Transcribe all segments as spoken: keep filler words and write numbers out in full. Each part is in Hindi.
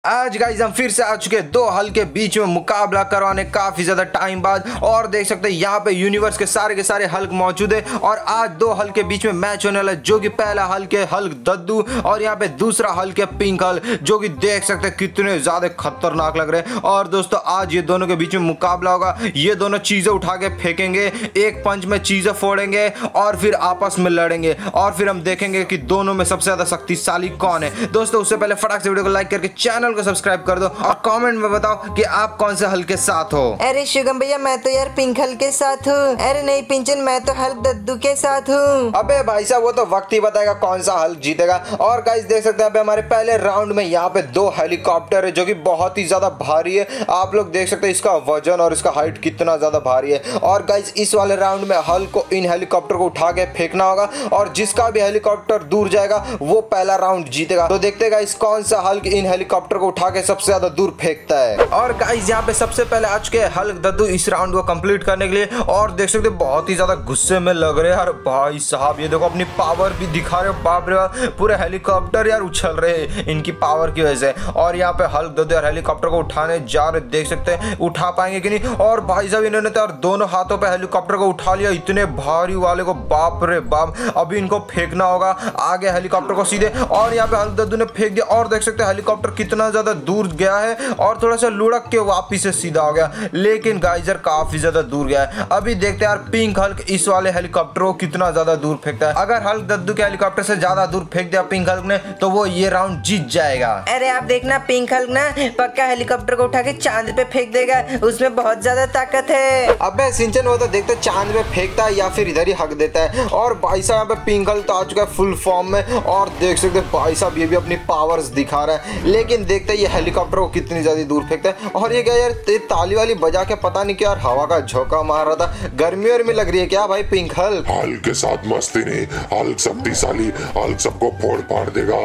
आज गाइस हम फिर से आ चुके हैं दो हल के बीच में मुकाबला करवाने काफी ज्यादा टाइम बाद। और देख सकते हैं यहाँ पे यूनिवर्स के सारे के सारे हल्क मौजूद है और आज दो हल के बीच में मैच होने वाला है, जो कि पहला हल के हल्क दद्दू और यहाँ पे दूसरा हल के पिंक हल, जो कि देख सकते हैं कितने ज्यादा खतरनाक लग रहे हैं। और दोस्तों आज ये दोनों के बीच में मुकाबला होगा, ये दोनों चीजें उठा के फेंकेंगे, एक पंच में चीजें फोड़ेंगे और फिर आपस में लड़ेंगे और फिर हम देखेंगे कि दोनों में सबसे ज्यादा शक्तिशाली कौन है। दोस्तों उससे पहले फटाक से वीडियो को लाइक करके चैनल को सब्सक्राइब कर दो और कमेंट में बताओ कि आप कौन से हल के साथ हो। अरे शुगम भैया मैं तो यार पिंक हल के साथ हूँ। अरे नहीं पिंचन मैं तो हल दद्दू के साथ हूँ। अबे भाई साहब वो तो वक्त ही बताएगा कौन सा हल जीतेगा। और गाइस देख सकते हैं अबे हमारे पहले राउंड में यहाँ पे दो हेलीकॉप्टर है जो कि बहुत ही ज्यादा भारी है। आप लोग देख सकते हैं इसका वजन और इसका हाइट कितना ज्यादा भारी है। और गाइस इस वाले राउंड में हल को इन हेलीकॉप्टर को उठा के फेंकना होगा और जिसका भी हेलीकॉप्टर दूर जाएगा वो पहला राउंड जीतेगा। तो देखते हैं गाइस कौन सा हल इन हेलीकॉप्टर को उठा के सबसे ज्यादा दूर फेंकता है। और गाइस यहाँ पे सबसे पहले आ चुके हैं हल्क दद्दू इस राउंड को कंप्लीट करने के लिए। और देख सकते हैं बहुत ही ज्यादा गुस्से में लग रहे हैं यार भाई साहब। ये देखो अपनी पावर भी दिखा रहे हो, बाप रे बाप पूरे हेलीकॉप्टर यार उछल रहे हैं इनकी पावर की वजह से। और यहाँ पे हल्क दद्दू यार हेलीकॉप्टर को उठाने जा रहे, देख सकते हैं उठा पाएंगे कि नहीं। और भाई साहब इन्होंने तो यार दोनों हाथों पे हेलीकॉप्टर को उठा लिया, इतने भारी वाले को, बाप रे बाप। अभी इनको फेंकना होगा आगे हेलीकॉप्टर को सीधे। और यहाँ पे हल्क दद्दू ने फेंक दिया और देख सकते हैं हेलीकॉप्टर कितना ज्यादा दूर गया है और थोड़ा सा लुढ़क के वापिस से सीधा हो गया, लेकिन गाइजर काफी ज्यादा दूर गया है। अभी देखते हैं यार पिंक हल्क इस वाले हेलीकॉप्टर को कितना ज्यादा दूर फेंकता है। अगर हल्क दद्दू के हेलीकॉप्टर से ज्यादा दूर फेंक दिया पिंक हल्क ने तो वो ये राउंड जीत जाएगा। अरे आप देखना पिंक हल्क ना पक्का हेलीकॉप्टर को उठा के चांद पे फेंक देगा, उसमें बहुत ज्यादा ताकत है। अबे सिंचन वो तो देखते चांद पे फेंकता है या फिर इधर ही हक देता है। और भाई साहब यहाँ पे पिंक हल्क तो आ चुका है फुल फॉर्म में और देख सकते हैं भाई साहब ये भी अपनी पावर्स दिखा रहा है, लेकिन देखते हैं ये हेलीकॉप्टर को कितनी ज्यादा दूर फेंकता है। और ये क्या यार ताली वाली बजा के पता नहीं क्या यार हवा का झोंका मार रहा था। गर्मी और में लग रही है क्या भाई पिंक हल्क? हल्क के साथ मस्ती नहीं, हल्क शक्तिशाली, हल्क सबको फोड़ फाड़ देगा।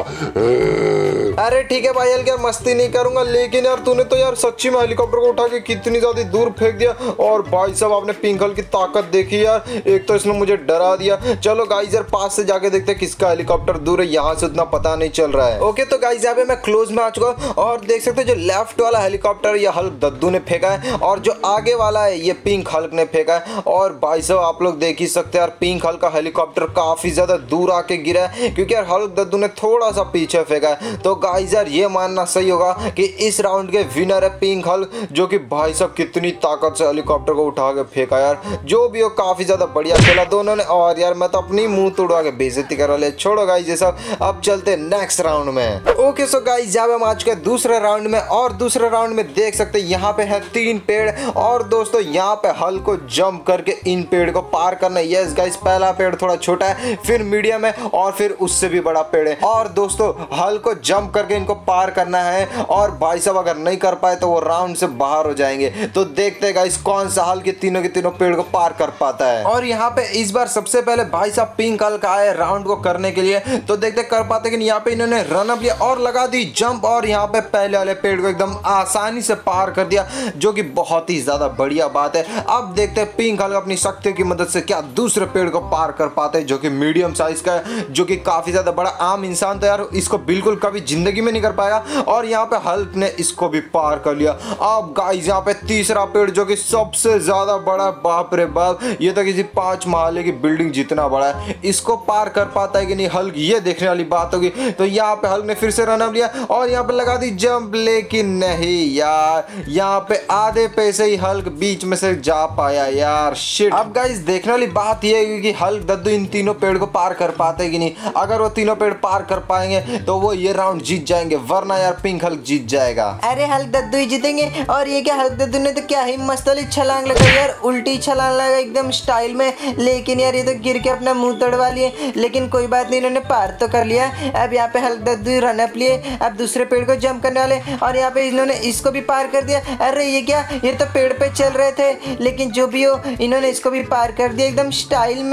अरे ठीक है भाई हल्क यार मस्ती नहीं करूंगा, लेकिन यार तूने तो यार सच्ची में हेलीकॉप्टर को उठा के कितनी ज्यादा दूर फेंक दिया। और भाई साहब आपने पिंक हल्क की ताकत देखी यार, एक तो इसने मुझे डरा दिया। चलो गाइस यार पास से जाके देखते हैं किसका हेलीकॉप्टर दूर है, यहाँ से उतना पता नहीं चल रहा है। ओके तो गाइस यहाँ पे मैं क्लोज में आ चुका हूँ और देख सकते हैं जो लेफ्ट वाला हेलीकॉप्टर ये हल्क दद्दू ने फेंका है और जो आगे वाला है ये पिंक हल्क ने फेंका है। और भाई साहब आप लोग देख ही सकते हैं यार पिंक हल्क का हेलीकॉप्टर काफी ज्यादा दूर आके गिरा है क्योंकि यार हल्क दद्दू ने थोड़ा सा पीछे फेंका है। तो गाइस यार ये मानना सही होगा कि इस राउंड के विनर है पिंक हल्क, जो कि भाई साहब कितनी ताकत से हेलीकॉप्टर को उठा के फेंका यार। जो भी हो काफी ज्यादा बढ़िया खेला दोनों ने। और यार मैं तो अपनी मुंह तोड़वा के बेइज्जती करा ले, छोड़ो गाइस ये सब, अब चलते नेक्स्ट राउंड में। ओके सो गाइस जब हम आ चुके दूसरे राउंड में और दूसरे राउंड में देख सकते हैं यहाँ पे है तीन पेड़ और दोस्तों यहाँ पे हल को जंप करके इन पेड़ को पार करना है। यस गाइस पहला पेड़ थोड़ा छोटा है, फिर मीडियम है और फिर उससे भी बड़ा पेड़ है। और दोस्तों हल को जंप करके इनको पार करना है और भाई साहब अगर नहीं कर पाए तो वो राउंड से बाहर हो जाएंगे। तो देखते हैं गाइस कौन सा हल के तीनों के तीनों पेड़ को पार कर पाता है। और यहाँ पे इस बार सबसे पहले भाई साहब पिंक हल का आए राउंड को करने के लिए, तो देखते कर पाते कि यहाँ पे इन्होंने रन अप लिया और लगा दी जंप और यहाँ पे पहले वाले पेड़ को एकदम आसानी से पार कर दिया, जो कि बहुत ही ज्यादा बढ़िया बात है। अब देखते हैं पिंक हल्क अपनी शक्ति की मदद से क्या दूसरे पेड़ को पार कर पाते हैं, जो कि मीडियम साइज का है, जो कि काफी ज्यादा बड़ा। आम इंसान तो यार इसको बिल्कुल कभी जिंदगी में नहीं कर पाएगा और यहाँ पे हल्क ने इसको भी पार कर लिया। अब गाइस यहाँ पे तीसरा पेड़ जो कि सबसे ज्यादा बड़ा, बाप रे बाप ये तो किसी पांच महले की बिल्डिंग जितना बड़ा है, इसको पार कर पाता है कि नहीं हल्क, ये देखने वाली बात होगी। तो यहाँ पे हल्क ने फिर से रन अप लिया और यहाँ पे लगा दी जंप, लेकिन नहीं यार यहाँ पे आधे पैसे ही हल्क बीच में से जा पाया यार, शिट। अब गाइस देखने वाली बात ये है कि हल्क दद्दू इन तीनों पेड़ को पार कर पाते कि नहीं। अगर वो तीनों पेड़ पार कर पाएंगे तो वो ये राउंड जीत जाएंगे, वरना यार पिंक हल्क जीत जाएगा। अरे हल्क दद्दू ही जीतेंगे। और ये क्या हल्क दद्दू ने तो क्या ही मस्त वाली छलांग लगा यार, उल्टी छलांग लगा एकदम स्टाइल में, लेकिन यार ये तो गिर के अपना मुंह तोड़वा लिए, लेकिन कोई बात नहीं इन्होंने पार तो कर लिया। अब यहाँ पे हल्क दद्दू रन अप लिए, अब दूसरे पेड़ को जंप करने वाले और यहाँ पे इन्होंने इसको भी पार कर दिया। अरे ये क्या, ये तो पेड़ पे चल रहे थे, लेकिन जो भी हो इन्होंने इसको भी पार कर दिया एकदम स्टाइल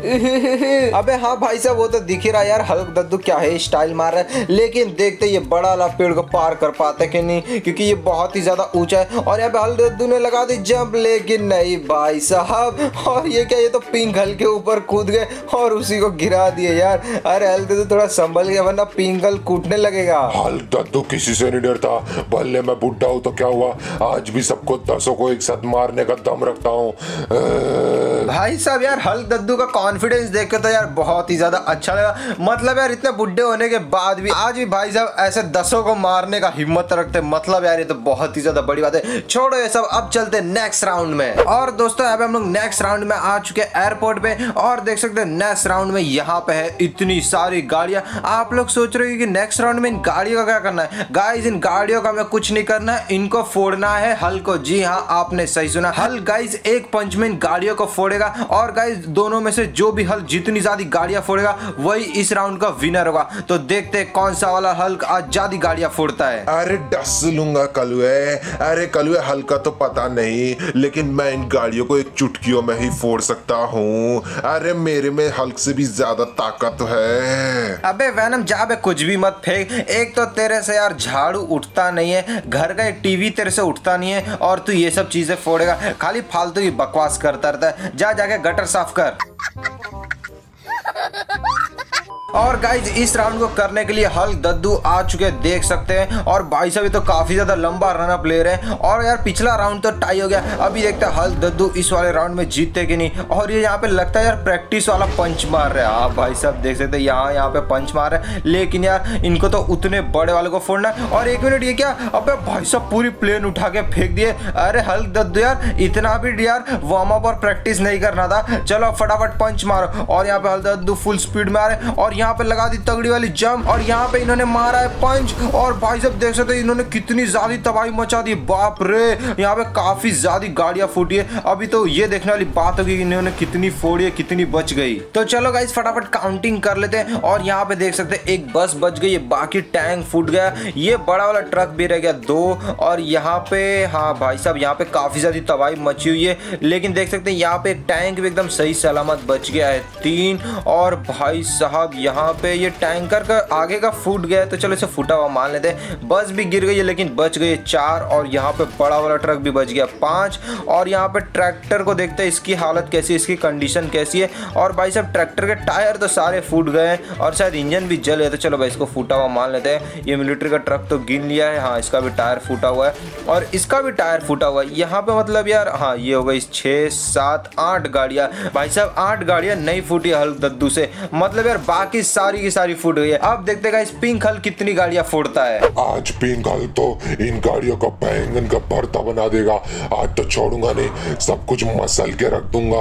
में। अबे हाँ भाई साहब वो तो दिख ही रहा यार हल्क दद्दू क्या है स्टाइल मार रहा है, लेकिन देखते ये बड़ा वाला पेड़ को पार कर पाते कि नहीं, क्योंकि ये बहुत ही ज्यादा ऊंचा है। और यहाँ पे हल्क दद्दू ने लगा दी जंप, लेकिन नहीं भाई साहब। और ये क्या, ये तो पिंक हल्क के ऊपर कूद गए और उसी को गिरा दिए यार। अरे हल्क दद्दू थोड़ा संभल गया वरना पिंक हल्क कूटने लगेगा। हल्क दद्दू की किसी से नहीं डरता। भले मैं बुढ़ा हूँ तो क्या हुआ, आज भी सबको दसों को एक साथ मारने का दम रखता हूँ। भाई साहब यार हल्क दद्दू का कॉन्फिडेंस देख के तो यार बहुत ही ज्यादा अच्छा लगा। मतलब यार इतने बुढ़े होने के बाद भी आज भी भाई साहब ऐसे दसों को मारने का हिम्मत रखते, मतलब यार ये तो बहुत ही ज्यादा बड़ी बात है। छोड़ो ये सब, अब चलते नेक्स्ट राउंड में। और दोस्तों यहाँ पे हम लोग नेक्स्ट राउंड में आ चुके हैं एयरपोर्ट पे, और देख सकते हैं नेक्स्ट राउंड में यहाँ पे है इतनी सारी गाड़ियां। आप लोग सोच रहे हो कि नेक्स्ट राउंड में इन गाड़ियों का क्या करना है? गाइस इन गाड़ियों का हमें कुछ नहीं करना है, इनको फोड़ना है हल्क को। जी हाँ आपने सही सुना, हल्क गाइस एक पंच में इन गाड़ियों को फोड़ेगा। और गाइस दोनों में से जो भी हल्क जितनी ज्यादा गाड़ियां फोड़ेगा वही इस राउंड का विनर होगा। तो देखते हैं कौन सा वाला हल्क आज ज्यादा गाड़ियां फोड़ता है। अरे डस लूंगा कलुए, अरे कलुए हल्क का तो पता नहीं, लेकिन मैं इन गाड़ियों को एक चुटकियों में ही फोड़ सकता हूँ। अरे मेरे में हल्क से भी ज्यादा ताकत है। अबे वैनम जा बे, कुछ भी मत फेंक। एक तो तेरे से यार झाड़ू उठता नहीं है, घर का टीवी तेरे से उठता नहीं है, और तू ये सब चीजें फोड़ेगा। खाली फालतू की बकवास करता रहता है। जा जाके गटर साफ कर। और गाइज इस राउंड को करने के लिए हल्क दद्दू आ चुके हैं, देख सकते हैं। और भाई साहब ये तो काफी ज्यादा लंबा रन अप ले रहे हैं। और यार पिछला राउंड तो टाई हो गया, अभी देखते हैं हल्क दद्दू इस वाले राउंड में जीतते कि नहीं। और ये यहाँ पे लगता है यार प्रैक्टिस वाला पंच मार रहे हैं। हाँ भाई साहब देख सकते हैं यहाँ यहाँ पे पंच मार रहे हैं, लेकिन यार इनको तो उतने बड़े वाले को फोड़ना है। और एक मिनट, ये क्या? अबे भाई साहब पूरी प्लेन उठा के फेंक दिए। अरे हल्क दद्दू यार इतना भी यार वार्म अप और प्रैक्टिस नहीं करना था। चलो फटाफट पंच मारो। और यहाँ पे हल्क दद्दू फुल स्पीड में आ रहे हैं, और यहाँ पे लगा दी तगड़ी वाली जंप, और यहाँ पे इन्होंने मारा है पंच। और भाई साहब देख सकते हैं इन्होंने कितनी ज्यादा तबाही मचा दी। बाप रे, यहाँ पे काफी ज्यादा गाड़ियां फूटी है। अभी तो ये देखने वाली बात होगी कि इन्होंने कितनी फोड़ी है, कितनी बच गई। तो चलो गाइस फटाफट काउंटिंग कर लेते हैं। और यहाँ पे देख सकते हैं एक बस बच गई है, बाकी टैंक फूट गया, ये बड़ा वाला ट्रक भी रह गया दो। और यहाँ पे हाँ भाई साहब यहाँ पे काफी ज्यादा तबाही मची हुई है, लेकिन देख सकते हैं यहाँ पे एक टैंक भी एकदम सही सलामत बच गया है, तीन। और भाई साहब यहाँ पे ये टैंकर का आगे का फूट गया है, तो चलो इसे फूटा हुआ मान लेते हैं। बस भी गिर गई है लेकिन बच गई है, चार। और यहाँ पे बड़ा वाला ट्रक भी बच गया, पांच। और यहाँ पे ट्रैक्टर को देखते हैं इसकी हालत कैसी है, इसकी कंडीशन कैसी है। और भाई साहब ट्रैक्टर के टायर तो सारे फूट गए हैं, और शायद इंजन भी जल गया, तो चलो भाई इसको फूटा हुआ मान लेते हैं। ये मिलिट्री का ट्रक तो गिन लिया है, हाँ इसका भी टायर फूटा हुआ है, और इसका भी टायर फूटा हुआ है। यहाँ पे मतलब यार हाँ ये हो गई छः सात आठ गाड़ियाँ। भाई साहब आठ गाड़ियाँ नहीं फूटी हल्क दद्दू से, मतलब यार बाकी सारी की सारी फूट गई है। अब देखते हैं पिंक हल्क कितनी गाड़ियां फोड़ता है। आज पिंक हल्क तो इन गाड़ियों का बैंगन का भरता बना देगा। आज तो छोड़ूंगा नहीं, सब कुछ मसल के रख दूंगा।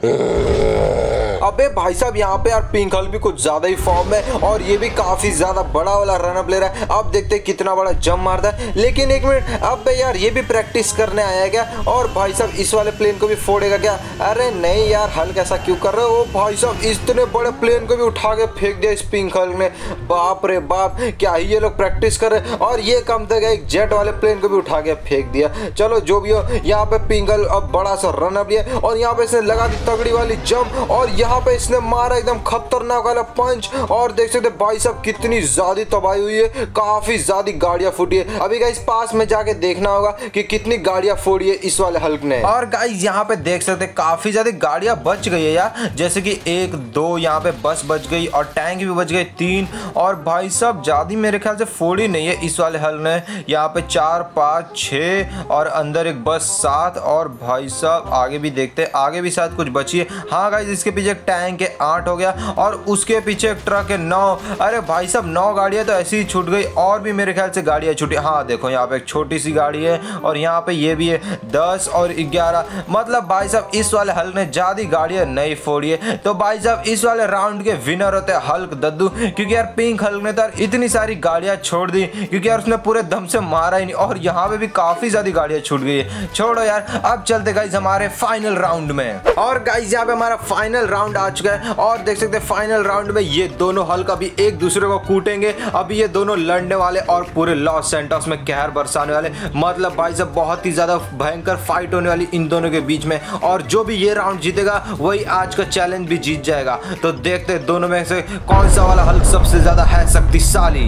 अबे भाई साहब यहाँ पे यार पिंक हल्क भी कुछ ज्यादा ही फॉर्म में, और ये भी काफी ज्यादा बड़ा वाला रन अप ले रहा है। अब देखते हैं कितना बड़ा जंप मारता है। लेकिन एक मिनट, अब यार ये भी प्रैक्टिस करने आया क्या? और भाई साहब इस वाले प्लेन को भी फोड़ेगा क्या? अरे नहीं यार हल्क ऐसा क्यों कर रहे हो? भाई साहब इतने बड़े प्लेन को भी उठा के फेंक दिया इस पिंक हल्क ने। बाप रे बाप, क्या ही ये लोग प्रैक्टिस कर रहे। और ये कम तक एक जेट वाले प्लेन को भी उठा के फेंक दिया। चलो जो भी हो, यहाँ पे पिंक हल्क अब बड़ा सा रन अप लिया, और यहाँ पे इसने लगा दी तगड़ी वाली जंप, और यहाँ पे इसने मारा एकदम खतरनाक वाला पंच। और देख सकते भाई साहब कितनी ज्यादा तबाही हुई है, काफी ज्यादा गाड़ियां फूटी है। अभी गाइस पास में जाके देखना होगा कि कितनी गाड़ियां फोड़ी है इस वाले हल्क ने। और गाइस यहाँ पे देख सकते काफी ज्यादा गाड़ियां बच गई है यार, जैसे कि एक दो यहाँ पे बस बच गई, और टैंक भी बच गए तीन। और भाई साहब ज्यादा मेरे ख्याल से फोड़ी नहीं है इस वाले हल्क ने। यहाँ पे चार पाँच छः, और अंदर एक बस सात। और भाई साहब आगे भी देखते हैं, आगे भी शायद कुछ बची है। हाँ गाइस इसके पीछे एक टैंक है आठ हो गया, और उसके पीछे एक ट्रक है नौ। अरे भाई साहब नौ गाड़ियां तो ऐसी ही छूट गई, और भी मेरे ख्याल से गाड़ियां छूटी। हाँ देखो यहाँ पे एक छोटी सी गाड़ी है, और यहाँ पे ये भी है दस और ग्यारह। मतलब भाई साहब इस वाले हल्क ने ज्यादा गाड़ियां नहीं फोड़ी है। तो भाई साहब इस वाले राउंड के विनर होते हैं हल्क दद्दू, क्योंकि यार पिंक हल्क ने तो इतनी सारी गाड़ियां छोड़ दी, क्योंकि यार उसने पूरे दम से मारा ही नहीं। और यहाँ पे भी काफी ज्यादा गाड़ियां छूट गई है। छोड़ो यार, अब चलते गाइस हमारे फाइनल राउंड में। और गाइस यहाँ पे हमारा फाइनल राउंड आ चुका है, और देख सकते हैं फाइनल राउंड में ये दोनों हल्क अभी एक दूसरे को कूटेंगे। अभी ये दोनों लड़ने वाले और पूरे लॉस सैंटोस में कहर बरसाने वाले। मतलब भाई साहब बहुत ही ज्यादा भयंकर फाइट होने वाली इन दोनों के बीच में, और जो भी ये राउंड जीतेगा वही आज का चैलेंज भी जीत जाएगा। तो देखते हैं दोनों में से कौन सा वाला हल्क सबसे ज्यादा है शक्तिशाली।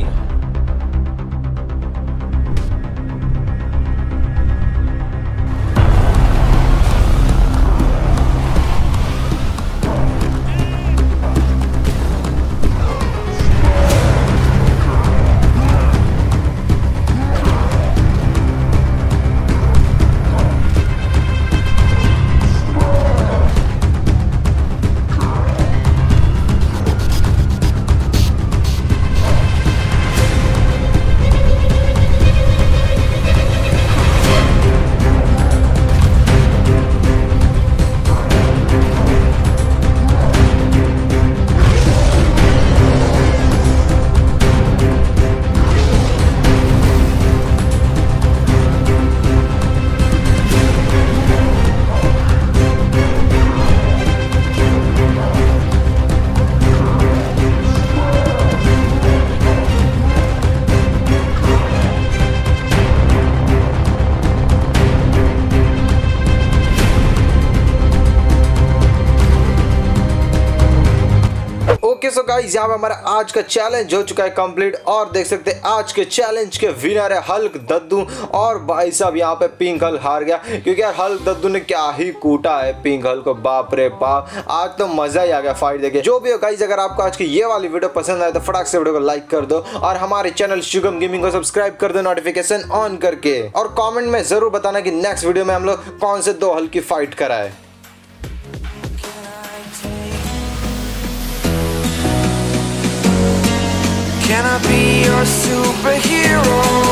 सो गाइस यहाँ पे हमारा आज का चैलेंज हो चुका है कंप्लीट और देख सकते हैं आज के चैलेंज के विनर है हल्क दद्दू। और भाई साहब यहाँ पे पिंक हल्क हार गया क्योंकि यार हल्क दद्दू ने क्या ही कूटा है पिंक हल्क को, बाप रे बाप। आज तो मजा ही आ गया फाइट देखे। जो भी हो गाइस, अगर आपको आज की ये वाली वीडियो पसंद आए तो फटाक से वीडियो को लाइक कर दो और हमारे चैनल शुगम गेमिंग को सब्सक्राइब कर दो नोटिफिकेशन ऑन करके। और कॉमेंट में जरूर बताना कि नेक्स्ट वीडियो में हम लोग कौन से दो हल्क की फाइट कराए। Can I be your superhero?